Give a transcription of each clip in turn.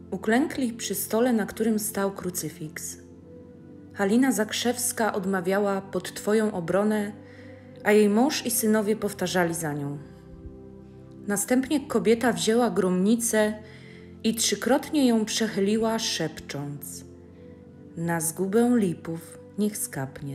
Uklękli przy stole, na którym stał krucyfiks. Halina Zakrzewska odmawiała pod Twoją obronę, a jej mąż i synowie powtarzali za nią. Następnie kobieta wzięła gromnicę i trzykrotnie ją przechyliła, szepcząc: na zgubę Lipów niech skapnie.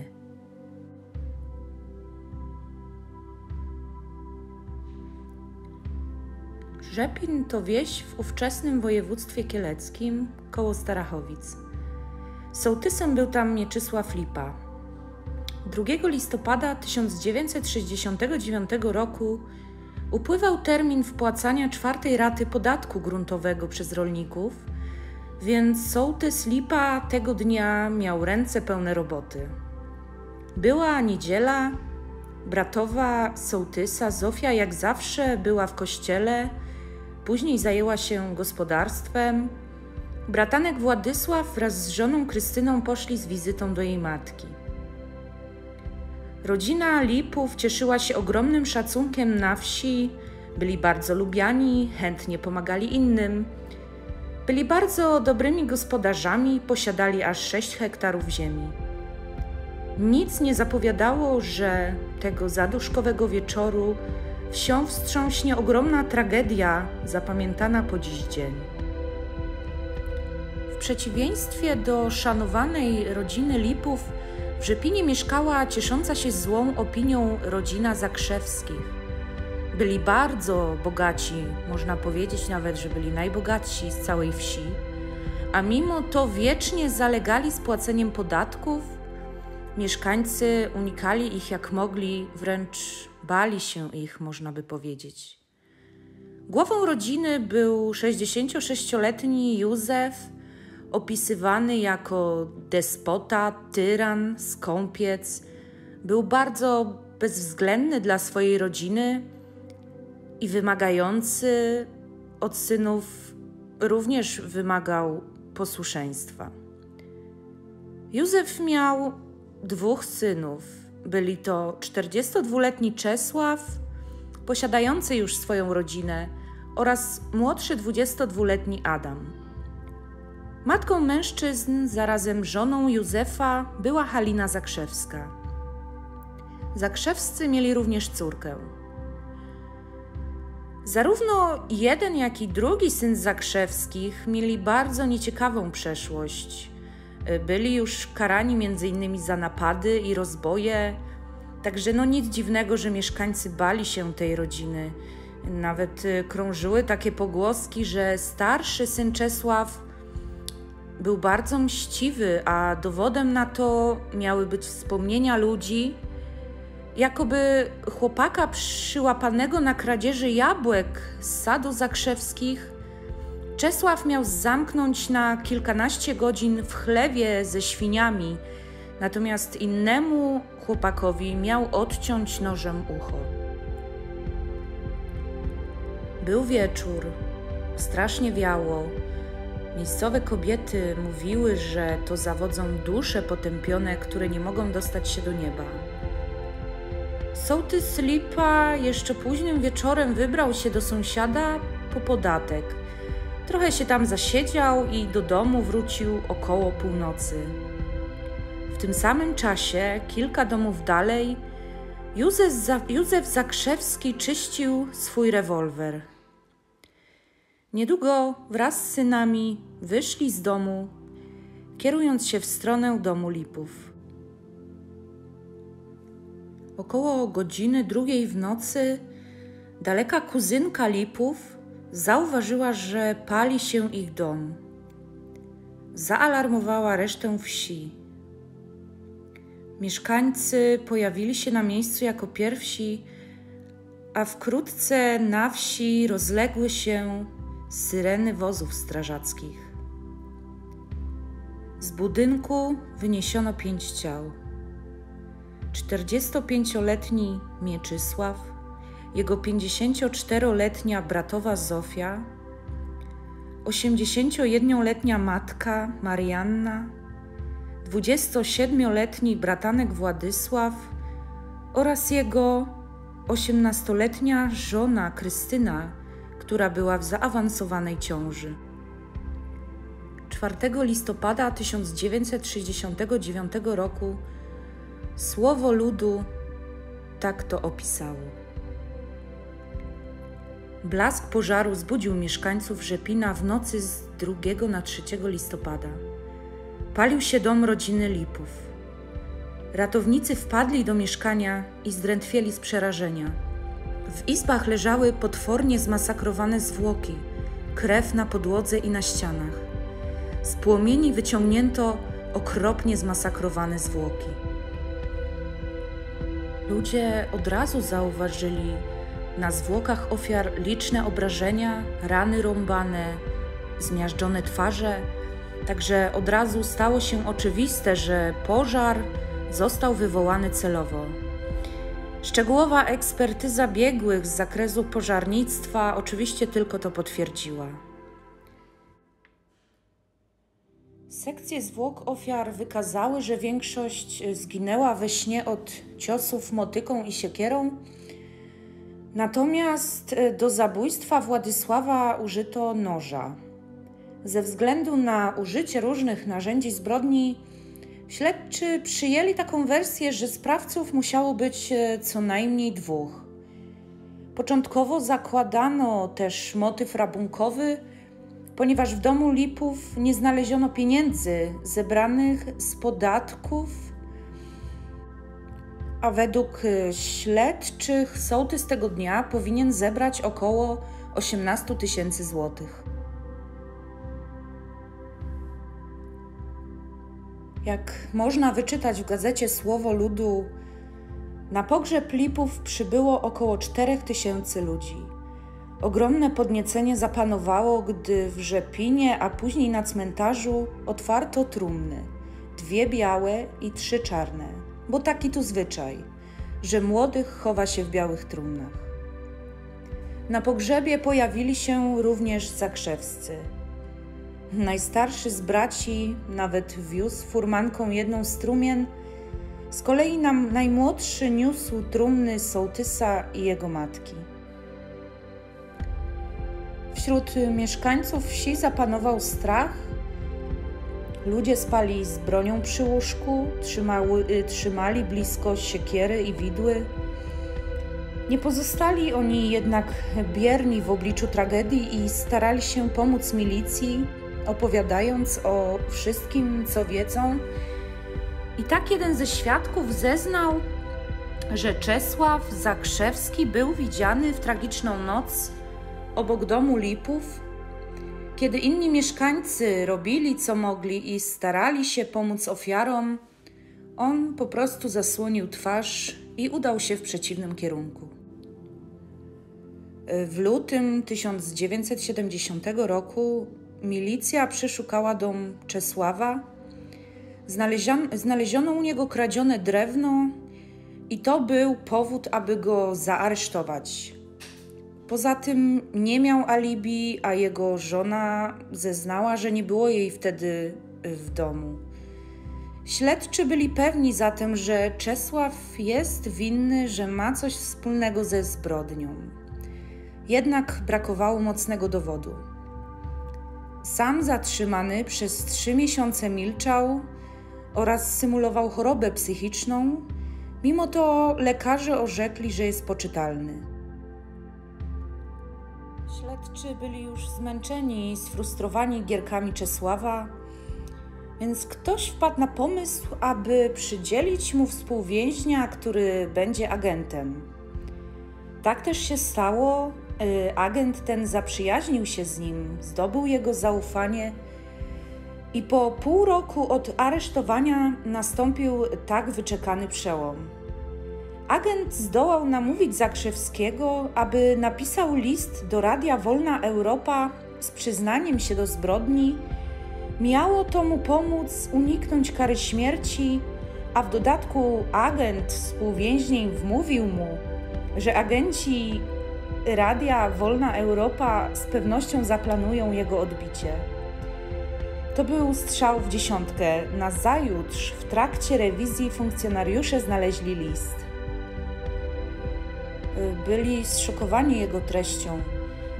Rzepin to wieś w ówczesnym województwie kieleckim koło Starachowic. Sołtysem był tam Mieczysław Lipa. 2 listopada 1969 roku upływał termin wpłacania 4. raty podatku gruntowego przez rolników, więc sołtys Lipa tego dnia miał ręce pełne roboty. Była niedziela, bratowa sołtysa Zofia jak zawsze była w kościele, później zajęła się gospodarstwem. Bratanek Władysław wraz z żoną Krystyną poszli z wizytą do jej matki. Rodzina Lipów cieszyła się ogromnym szacunkiem na wsi, byli bardzo lubiani, chętnie pomagali innym. Byli bardzo dobrymi gospodarzami, posiadali aż 6 hektarów ziemi. Nic nie zapowiadało, że tego zaduszkowego wieczoru wsią wstrząśnie ogromna tragedia, zapamiętana po dziś dzień. W przeciwieństwie do szanowanej rodziny Lipów, w Rzepinie mieszkała ciesząca się złą opinią rodzina Zakrzewskich. Byli bardzo bogaci, można powiedzieć nawet, że byli najbogatsi z całej wsi, a mimo to wiecznie zalegali z płaceniem podatków. Mieszkańcy unikali ich jak mogli, wręcz bali się ich, można by powiedzieć. Głową rodziny był 66-letni Józef, opisywany jako despota, tyran, skąpiec. Był bardzo bezwzględny dla swojej rodziny i wymagający od synów, również wymagał posłuszeństwa. Józef miał 2 synów. Byli to 42-letni Czesław, posiadający już swoją rodzinę, oraz młodszy 22-letni Adam. Matką mężczyzn, zarazem żoną Józefa, była Halina Zakrzewska. Zakrzewscy mieli również córkę. Zarówno jeden, jak i drugi syn Zakrzewskich mieli bardzo nieciekawą przeszłość. Byli już karani m.in. za napady i rozboje, także nic dziwnego, że mieszkańcy bali się tej rodziny. Nawet krążyły takie pogłoski, że starszy syn Czesław był bardzo mściwy, a dowodem na to miały być wspomnienia ludzi, jakoby chłopaka przyłapanego na kradzieży jabłek z sadu Zakrzewskich Czesław miał zamknąć na kilkanaście godzin w chlewie ze świniami, natomiast innemu chłopakowi miał odciąć nożem ucho. Był wieczór, strasznie wiało. Miejscowe kobiety mówiły, że to zawodzą dusze potępione, które nie mogą dostać się do nieba. Sołtys Lipa jeszcze późnym wieczorem wybrał się do sąsiada po podatek. Trochę się tam zasiedział i do domu wrócił około północy. W tym samym czasie, kilka domów dalej, Józef Zakrzewski czyścił swój rewolwer. Niedługo wraz z synami wyszli z domu, kierując się w stronę domu Lipów. Około godziny 2 w nocy daleka kuzynka Lipów zauważyła, że pali się ich dom. Zaalarmowała resztę wsi. Mieszkańcy pojawili się na miejscu jako pierwsi, a wkrótce na wsi rozległy się syreny wozów strażackich. Z budynku wyniesiono 5 ciał. 45-letni Mieczysław, jego 54-letnia bratowa Zofia, 81-letnia matka Marianna, 27-letni bratanek Władysław oraz jego 18-letnia żona Krystyna, która była w zaawansowanej ciąży. 4 listopada 1969 roku Słowo Ludu tak to opisało. Blask pożaru zbudził mieszkańców Rzepina w nocy z 2 na 3 listopada. Palił się dom rodziny Lipów. Ratownicy wpadli do mieszkania i zdrętwieli z przerażenia. W izbach leżały potwornie zmasakrowane zwłoki, krew na podłodze i na ścianach. Z płomieni wyciągnięto okropnie zmasakrowane zwłoki. Ludzie od razu zauważyli na zwłokach ofiar liczne obrażenia, rany rąbane, zmiażdżone twarze, także od razu stało się oczywiste, że pożar został wywołany celowo. Szczegółowa ekspertyza biegłych z zakresu pożarnictwa oczywiście tylko to potwierdziła. Sekcje zwłok ofiar wykazały, że większość zginęła we śnie od ciosów motyką i siekierą, natomiast do zabójstwa Władysława użyto noża. Ze względu na użycie różnych narzędzi zbrodni śledczy przyjęli taką wersję, że sprawców musiało być co najmniej 2. Początkowo zakładano też motyw rabunkowy, ponieważ w domu Lipów nie znaleziono pieniędzy zebranych z podatków, a według śledczych sołtys tego dnia powinien zebrać około 18 000 złotych. Jak można wyczytać w gazecie Słowo Ludu, na pogrzeb Lipów przybyło około 4000 ludzi. Ogromne podniecenie zapanowało, gdy w Rzepinie, a później na cmentarzu otwarto trumny, 2 białe i 3 czarne, bo taki tu zwyczaj, że młodych chowa się w białych trumnach. Na pogrzebie pojawili się również zakrzewscy. Najstarszy z braci nawet wiózł furmanką jedną z trumien, z kolei najmłodszy niósł trumny sołtysa i jego matki. Wśród mieszkańców wsi zapanował strach. Ludzie spali z bronią przy łóżku, trzymali blisko siekiery i widły. Nie pozostali oni jednak bierni w obliczu tragedii i starali się pomóc milicji, opowiadając o wszystkim, co wiedzą. I tak jeden ze świadków zeznał, że Czesław Zakrzewski był widziany w tragiczną noc obok domu Lipów, kiedy inni mieszkańcy robili co mogli i starali się pomóc ofiarom. On po prostu zasłonił twarz i udał się w przeciwnym kierunku. W lutym 1970 roku milicja przeszukała dom Czesława. Znaleziono u niego kradzione drewno i to był powód, aby go zaaresztować. Poza tym nie miał alibi, a jego żona zeznała, że nie było jej wtedy w domu. Śledczy byli pewni zatem, że Czesław jest winny, że ma coś wspólnego ze zbrodnią. Jednak brakowało mocnego dowodu. Sam zatrzymany przez 3 miesiące milczał oraz symulował chorobę psychiczną. Mimo to lekarze orzekli, że jest poczytalny. Śledczy byli już zmęczeni i sfrustrowani gierkami Czesława, więc ktoś wpadł na pomysł, aby przydzielić mu współwięźnia, który będzie agentem. Tak też się stało. Agent ten zaprzyjaźnił się z nim, zdobył jego zaufanie i po pół roku od aresztowania nastąpił tak wyczekany przełom. Agent zdołał namówić Zakrzewskiego, aby napisał list do Radia Wolna Europa z przyznaniem się do zbrodni. Miało to mu pomóc uniknąć kary śmierci, a w dodatku agent współwięźnień wmówił mu, że agenci Radia Wolna Europa z pewnością zaplanują jego odbicie. To był strzał w dziesiątkę. Nazajutrz w trakcie rewizji funkcjonariusze znaleźli list. Byli zszokowani jego treścią.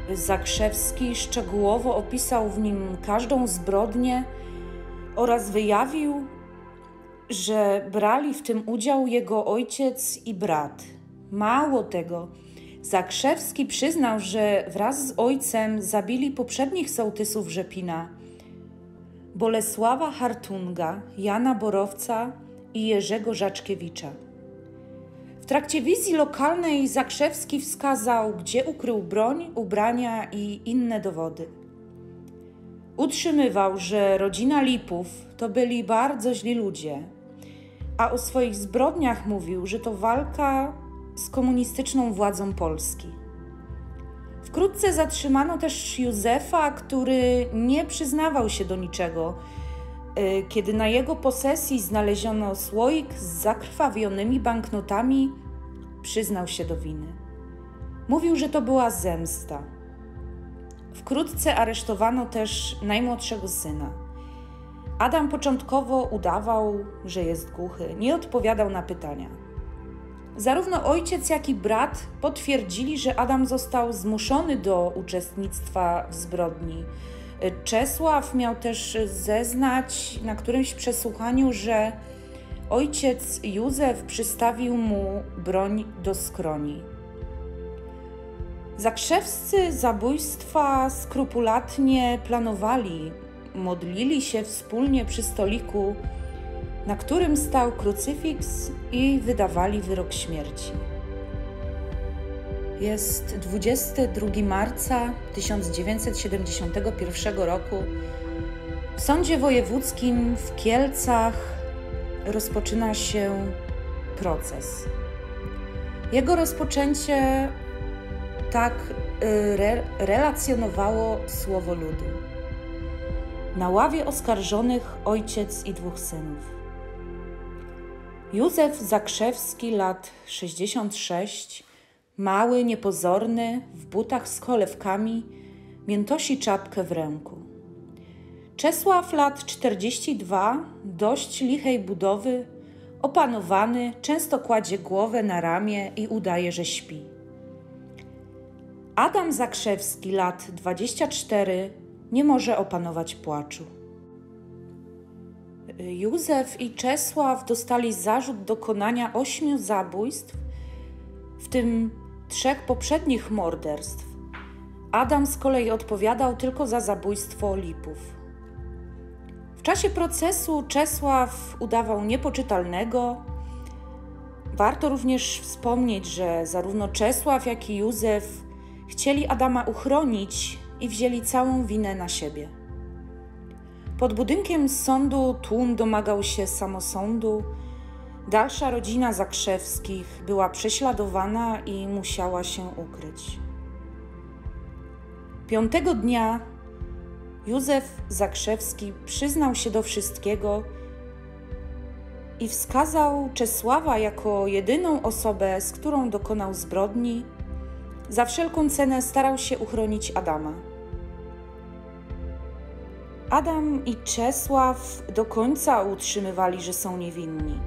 Zakrzewski szczegółowo opisał w nim każdą zbrodnię oraz wyjawił, że brali w tym udział jego ojciec i brat. Mało tego, Zakrzewski przyznał, że wraz z ojcem zabili poprzednich sołtysów Rzepina: Bolesława Hartunga, Jana Borowca i Jerzego Żaczkiewicza. W trakcie wizji lokalnej Zakrzewski wskazał, gdzie ukrył broń, ubrania i inne dowody. Utrzymywał, że rodzina Lipów to byli bardzo źli ludzie, a o swoich zbrodniach mówił, że to walka z komunistyczną władzą Polski. Wkrótce zatrzymano też Józefa, który nie przyznawał się do niczego. Kiedy na jego posesji znaleziono słoik z zakrwawionymi banknotami, przyznał się do winy. Mówił, że to była zemsta. Wkrótce aresztowano też najmłodszego syna. Adam początkowo udawał, że jest głuchy, nie odpowiadał na pytania. Zarówno ojciec, jak i brat potwierdzili, że Adam został zmuszony do uczestnictwa w zbrodni. Czesław miał też zeznać na którymś przesłuchaniu, że ojciec Józef przystawił mu broń do skroni. Zakrzewscy zabójstwa skrupulatnie planowali, modlili się wspólnie przy stoliku, na którym stał krucyfiks, i wydawali wyrok śmierci. Jest 22 marca 1971 roku. W Sądzie Wojewódzkim w Kielcach rozpoczyna się proces. Jego rozpoczęcie tak relacjonowało Słowo Ludu. Na ławie oskarżonych ojciec i 2 synów. Józef Zakrzewski, lat 66, mały, niepozorny, w butach z cholewkami, miętosi czapkę w ręku. Czesław, lat 42, dość lichej budowy, opanowany, często kładzie głowę na ramię i udaje, że śpi. Adam Zakrzewski, lat 24, nie może opanować płaczu. Józef i Czesław dostali zarzut dokonania 8 zabójstw, w tym 3 poprzednich morderstw. Adam z kolei odpowiadał tylko za zabójstwo Lipów. W czasie procesu Czesław udawał niepoczytalnego. Warto również wspomnieć, że zarówno Czesław, jak i Józef chcieli Adama uchronić i wzięli całą winę na siebie. Pod budynkiem sądu tłum domagał się samosądu. Dalsza rodzina Zakrzewskich była prześladowana i musiała się ukryć. 5 dnia Józef Zakrzewski przyznał się do wszystkiego i wskazał Czesława jako jedyną osobę, z którą dokonał zbrodni. Za wszelką cenę starał się uchronić Adama. Adam i Czesław do końca utrzymywali, że są niewinni.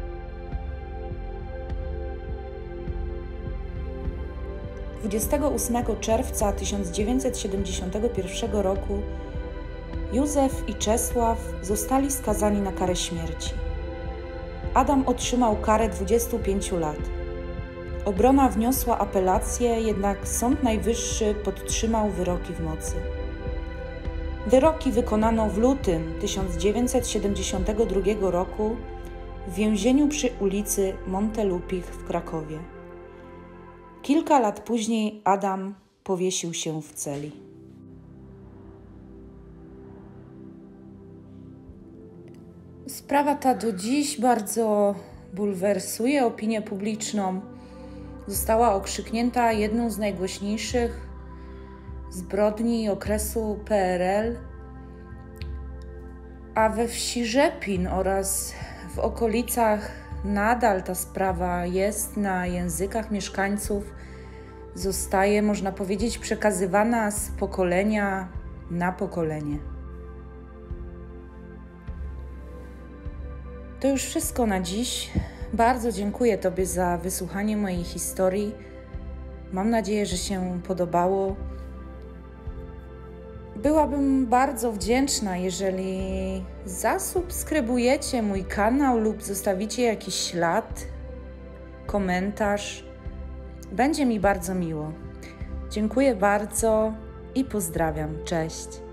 Dwudziestego 8 czerwca 1971 roku Józef i Czesław zostali skazani na karę śmierci. Adam otrzymał karę 25 lat. Obrona wniosła apelację, jednak Sąd Najwyższy podtrzymał wyroki w mocy. Wyroki wykonano w lutym 1972 roku w więzieniu przy ulicy Montelupich w Krakowie. Kilka lat później Adam powiesił się w celi. Sprawa ta do dziś bardzo bulwersuje opinię publiczną. Została okrzyknięta jedną z najgłośniejszych zbrodni okresu PRL, a we wsi Rzepin oraz w okolicach nadal ta sprawa jest na językach mieszkańców, zostaje, można powiedzieć, przekazywana z pokolenia na pokolenie. To już wszystko na dziś. Bardzo dziękuję Tobie za wysłuchanie mojej historii. Mam nadzieję, że się podobało. Byłabym bardzo wdzięczna, jeżeli zasubskrybujecie mój kanał lub zostawicie jakiś ślad, komentarz. Będzie mi bardzo miło. Dziękuję bardzo i pozdrawiam. Cześć.